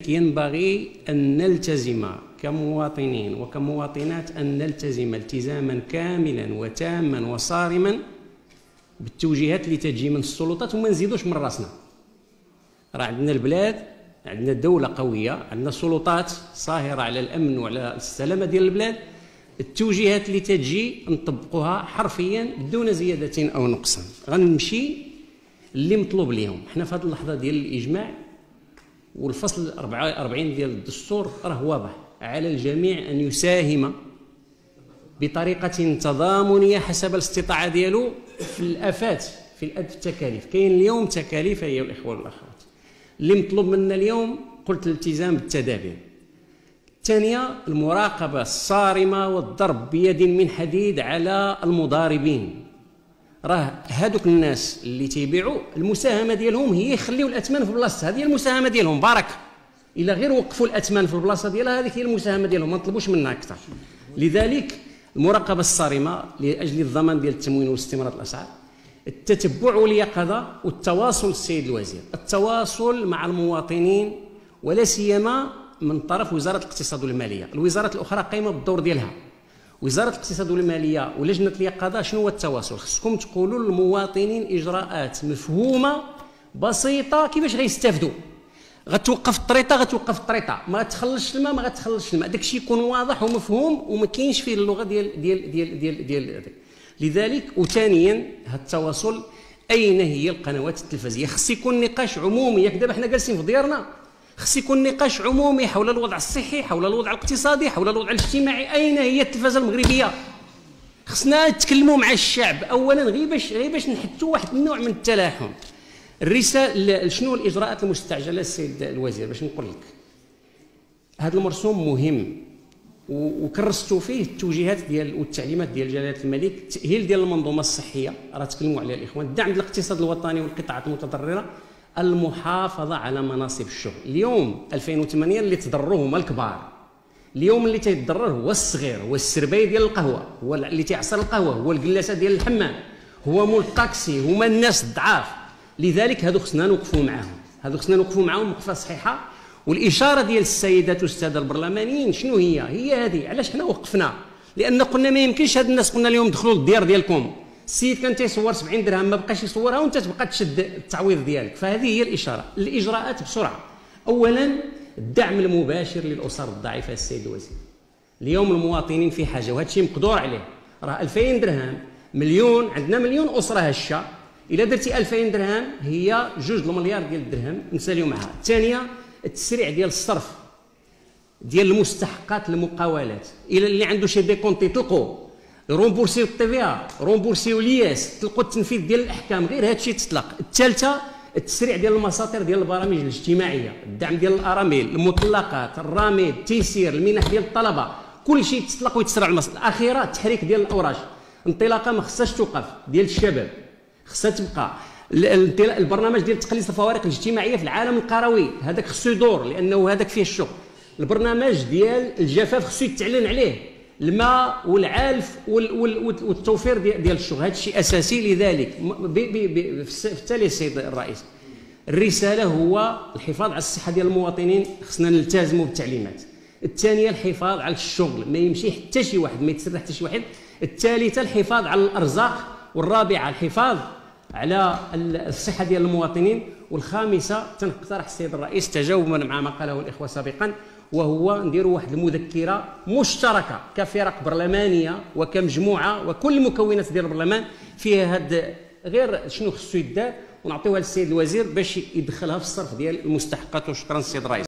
ينبغي أن نلتزم كمواطنين وكمواطنات أن نلتزم التزاما كاملا وتاما وصارما بالتوجيهات اللي تجي من السلطات وما نزيدوش من راسنا. راه عندنا البلاد، عندنا دولة قوية، عندنا سلطات صاهرة على الأمن وعلى السلامة ديال البلاد. التوجيهات اللي تجي نطبقوها حرفيا بدون زيادة أو نقصان. غنمشي اللي مطلوب اليوم. حنا في هذه اللحظة ديال الإجماع والفصل 44 ديال الدستور راه واضح، على الجميع أن يساهم بطريقة تضامنية حسب الاستطاعة ديالو في الآفات، في التكاليف. كاين اليوم تكاليف أيها الإخوة والأخوات. اللي مطلوب منا اليوم قلت الالتزام بالتدابير. الثانية المراقبة الصارمة والضرب بيد من حديد على المضاربين. راه هادوك الناس اللي تيبيعوا المساهمة ديالهم هي يخليوا الأثمان في بلاصتها، هذه المساهمة ديالهم بركة. إلا غير وقفوا الأثمان في البلاصة ديالها هذيك هي المساهمة ديالهم، ما نطلبوش منها أكثر. لذلك المراقبة الصارمة لأجل الضمان ديال التموين واستمرار الأسعار، التتبع واليقظة والتواصل. السيد الوزير، التواصل مع المواطنين ولا سيما من طرف وزارة الاقتصاد والمالية. الوزارات الأخرى قايمة بالدور ديالها. وزارة الاقتصاد والمالية ولجنة اليقظة شنو هو التواصل؟ خصكم تقولوا للمواطنين إجراءات مفهومة بسيطة كيفاش غيستافدوا. غتوقف الطريطة غتوقف الطريطة، ما غتخلصش الماء ما غتخلصش الماء، داكشي يكون واضح ومفهوم وما كاينش فيه اللغة ديال لذلك. وثانيا هذا التواصل، أين هي القنوات التلفزيونية؟ خص يكون نقاش عمومي. ياك دابا حنا جالسين في ديارنا، خص يكون نقاش عمومي حول الوضع الصحي، حول الوضع الاقتصادي، حول الوضع الاجتماعي. أين هي التلفزة المغربية؟ خصنا نتكلموا مع الشعب أولا، غير باش نحطوا واحد النوع من التلاحم. الرسالة شنو الإجراءات المستعجلة السيد الوزير؟ باش نقول لك هذا المرسوم مهم وكرستوا فيه التوجيهات ديال والتعليمات ديال جلالة الملك. التأهيل ديال المنظومة الصحية راه تكلموا عليها الإخوان، الدعم للاقتصاد الوطني والقطاعات المتضررة، المحافظة على مناصب الشغل. اليوم 2008 اللي تضرروا هما الكبار، اليوم اللي تيتضرر هو الصغير، هو السرباي ديال القهوة، هو اللي تيعصر القهوة، هو الجلاسة ديال الحمام، هو مول الطاكسي، هما الناس الضعاف. لذلك هذو خصنا نوقفوا معاهم، هذو خصنا نوقفوا معاهم وقفة صحيحة. والإشارة ديال السيدات والسادة البرلمانيين شنو هي؟ هي هذه. علاش حنا وقفنا؟ لأن قلنا ما يمكنش هاد الناس، قلنا لهم دخلوا للديار ديالكم. السيد كان تيصور 70 درهم ما بقاش يصورها وانت تبقى تشد التعويض ديالك. فهذه هي الإشارة. الإجراءات بسرعة. أولا الدعم المباشر للأسر الضعيفة. السيد الوزير، اليوم المواطنين في حاجة وهذا الشيء مقدور عليه. راه 2000 درهم مليون، عندنا مليون أسرة هشة. إلا درتي 2000 درهم هي 2 مليار ديال الدرهم نساليو معها. الثانية التسريع ديال الصرف ديال المستحقات المقاولات. الى اللي عنده شي ديكونت يطلقوا، رومبورسيو التيفيا، رومبورسيو الياس، تلقوا التنفيذ ديال الاحكام. غير هذا الشيء تطلق. الثالثه التسريع ديال المساطر ديال البرامج الاجتماعيه، الدعم ديال الارامل، المطلقات، الرامد، التيسير، المنح ديال الطلبه، كل شيء تطلق ويتسرع المساطر. الاخيره التحريك ديال الاوراج، انطلاقه ما خصهاش توقف ديال الشباب، خصها تبقى. البرنامج ديال تقليص الفوارق الاجتماعيه في العالم القروي هذاك خصو يدور لانه هذاك فيه الشغل. البرنامج ديال الجفاف خصو يتعلن عليه، الماء والعلف والتوفير ديال الشغل، هذا الشيء اساسي. لذلك في التالي السيد الرئيس، الرساله هو الحفاظ على الصحه ديال المواطنين، خصنا نلتزموا بالتعليمات. الثانيه الحفاظ على الشغل، ما يمشي حتى شي واحد، ما يتسرح حتى شي واحد. الثالثه الحفاظ على الارزاق، والرابعه الحفاظ على الصحة ديال المواطنين، والخامسة تنقترح السيد الرئيس تجاوبا مع ما قاله الإخوة سابقا، وهو نديروا واحد المذكرة مشتركة كفرق برلمانية وكمجموعة وكل المكونات ديال البرلمان فيها هاد غير شنو خصو يدار، ونعطيوها للسيد الوزير باش يدخلها في الصرف ديال المستحقات. وشكرا السيد الرئيس.